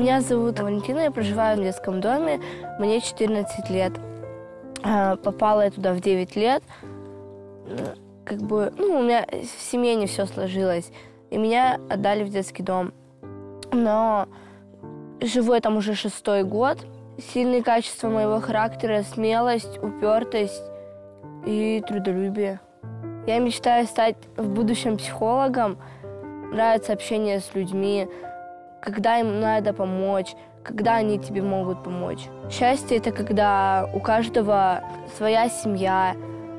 Меня зовут Валентина, я проживаю в детском доме, мне 14 лет. Попала я туда в 9 лет. У меня в семье не все сложилось, и меня отдали в детский дом. Но живу я там уже 6-й год. Сильные качества моего характера, смелость, упертость и трудолюбие. Я мечтаю стать в будущем психологом. Нравится общение с людьми, когда им надо помочь, когда они тебе могут помочь. Счастье – это когда у каждого своя семья.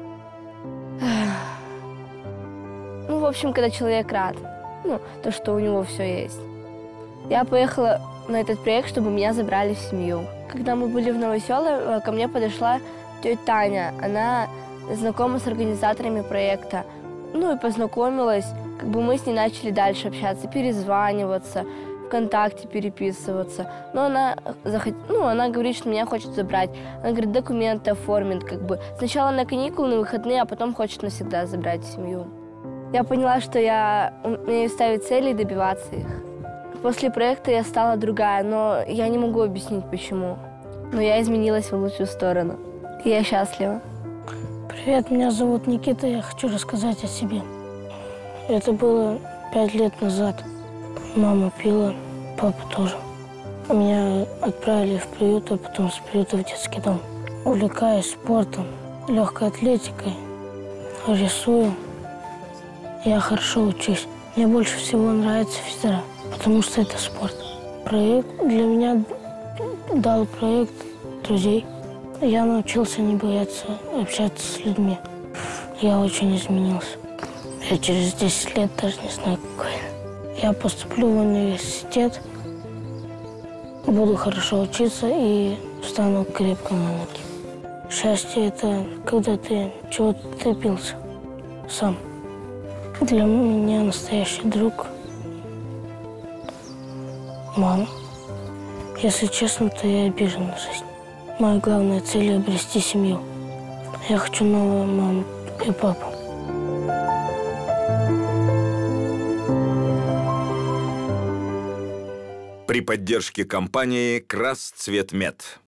В общем, когда человек рад, то, что у него все есть. Я поехала на этот проект, чтобы меня забрали в семью. Когда мы были в Новоселово, ко мне подошла тетя Таня. Она знакома с организаторами проекта. И познакомилась. Мы с ней начали дальше общаться, перезваниваться, ВКонтакте переписываться. Но она говорит, что меня хочет забрать. Она говорит, документы оформит. Сначала на каникулы, на выходные, а потом хочет навсегда забрать в семью. Я поняла, что я умею ставить цели и добиваться их. После проекта я стала другая, но я не могу объяснить, почему. Но я изменилась в лучшую сторону. И я счастлива. Привет, меня зовут Никита, я хочу рассказать о себе. Это было 5 лет назад. Мама пила, папа тоже. Меня отправили в приют, а потом с приюта в детский дом. Увлекаюсь спортом, легкой атлетикой, рисую. Я хорошо учусь. Мне больше всего нравится физра, потому что это спорт. Проект для меня дал проект друзей. Я научился не бояться общаться с людьми. Я очень изменился. Я через 10 лет даже не знаю, какой. Я поступлю в университет, буду хорошо учиться и встану крепко на ноги. Счастье – это когда ты чего-то добился сам. Для меня настоящий друг – мама. Если честно, то я обижен на жизнь. Моя главная цель – обрести семью. Я хочу новую маму и папу. При поддержке компании «Красцветмет».